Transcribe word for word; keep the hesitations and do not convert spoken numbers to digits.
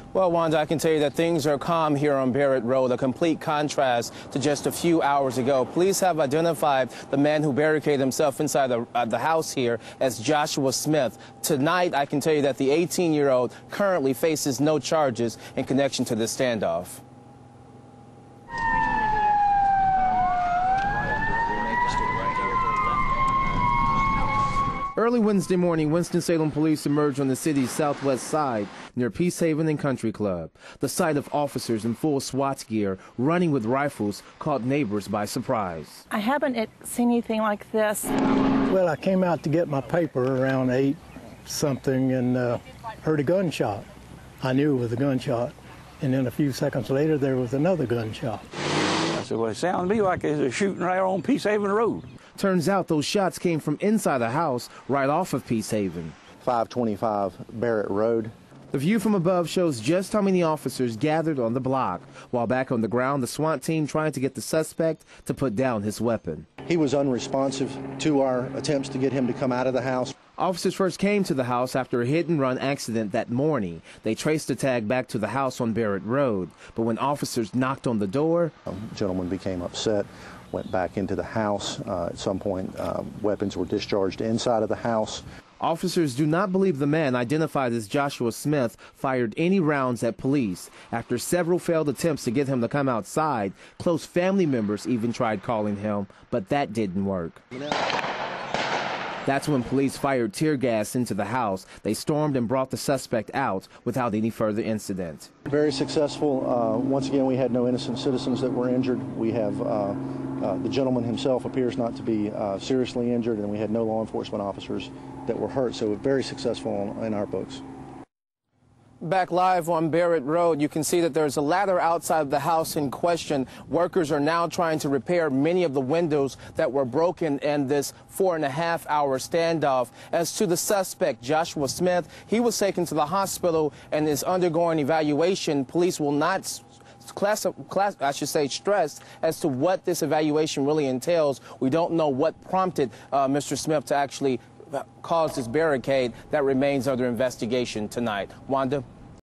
Well, Wanda, I can tell you that things are calm here on Barrett Road, a complete contrast to just a few hours ago. Police have identified the man who barricaded himself inside the, uh, the house here as Joshua Smith. Tonight, I can tell you that the eighteen-year-old currently faces no charges in connection to this standoff. Early Wednesday morning, Winston-Salem police emerged on the city's southwest side near Peacehaven and Country Club. The sight of officers in full SWAT gear running with rifles caught neighbors by surprise. I haven't seen anything like this. Well, I came out to get my paper around eight something and uh, heard a gunshot. I knew it was a gunshot. And then a few seconds later, there was another gunshot. I said, well, it sounds to me like there's a shooting right on Peacehaven Road. Turns out those shots came from inside the house right off of Peacehaven. five twenty-five Barrett Road. The view from above shows just how many officers gathered on the block, while back on the ground, the SWAT team trying to get the suspect to put down his weapon. He was unresponsive to our attempts to get him to come out of the house. Officers first came to the house after a hit-and-run accident that morning. They traced the tag back to the house on Barrett Road, but when officers knocked on the door, The gentleman became upset, went back into the house. Uh, at some point, uh, weapons were discharged inside of the house. Officers do not believe the man, identified as Joshua Smith, fired any rounds at police. After several failed attempts to get him to come outside, close family members even tried calling him, but that didn't work. That's when police fired tear gas into the house. They stormed and brought the suspect out without any further incident. Very successful. Uh, once again, we had no innocent citizens that were injured. We have uh, uh, the gentleman himself appears not to be uh, seriously injured, and we had no law enforcement officers that were hurt. So very successful in our books. Back live on Barrett Road, you can see that there's a ladder outside the house in question. Workers are now trying to repair many of the windows that were broken in this four and a half hour standoff. As to the suspect, Joshua Smith, he was taken to the hospital and is undergoing evaluation. Police will not Class, class, I should say, stressed as to what this evaluation really entails. We don't know what prompted uh, Mister Smith to actually cause this barricade. That remains under investigation tonight. Wanda?